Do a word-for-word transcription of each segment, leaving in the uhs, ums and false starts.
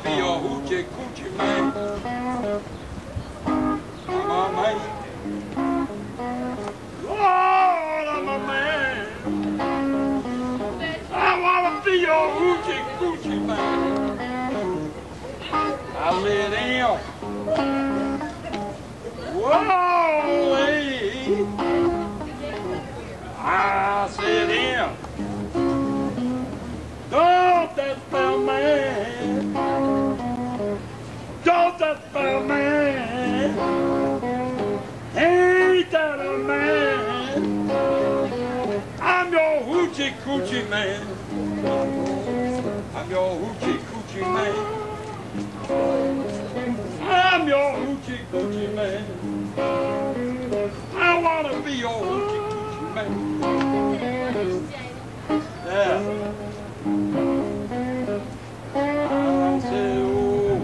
be a hoochie coochie man. I'm a man. Lord, I'm a man. I wanna be a hoochie coochie man. I said, damn. Whoa, hey. I said, damn. Don't that spell man. Don't that spell man. Ain't that a man? I'm your hoochie coochie man. I'm your hoochie coochie man. I'm your hoochie coochie man. I wanna be your hoochie coochie man. Yeah. I said, oh,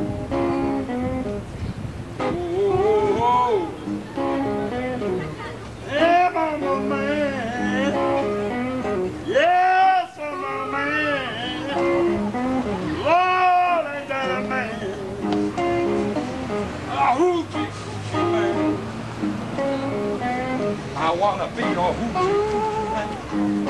oh, oh, yeah, I'm a man. Yes, I'm a man. Lord, ain't that a man? A hoochie coochie man. I wanna be a hoochie coochie man.